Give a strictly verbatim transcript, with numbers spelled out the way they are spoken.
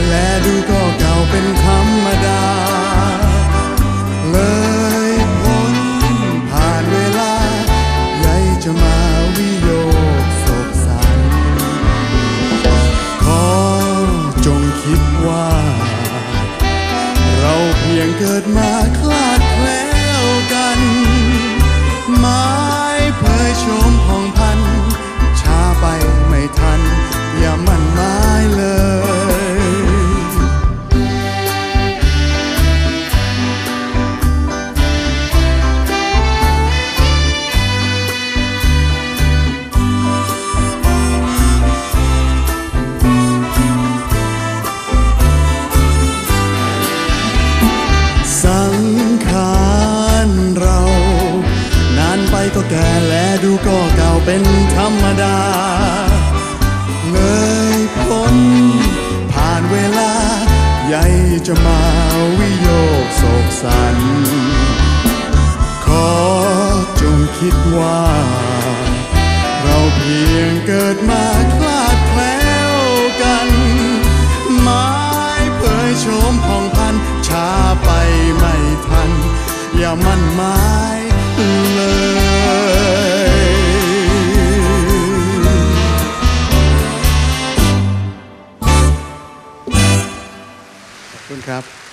แลดูก็เก่าเป็นธรรมดาเลยพ้นผ่านเวลาใหญ่จะมาวิโยคโศกสันขอจงคิดว่าเราเพียงเกิดมาคลาดแคล้วกันไม้เผยโฉมผ่องพันช้าไปไม่ทันอย่ามั่นหมายเลยสังขารเรานานไปก็แก่แลดูก็เก่าเป็นธรรมดาเลยพ้นผ่านเวลาใหญ่จะมาวิโยคโศกสันขอจงคิดว่าเราเพียงเกิดมาคลาดแคล้วกันไม้เผยโฉมผ่องพันช้าไปไม่ทันอย่ามั่นหมายเลยขอบคุณครับ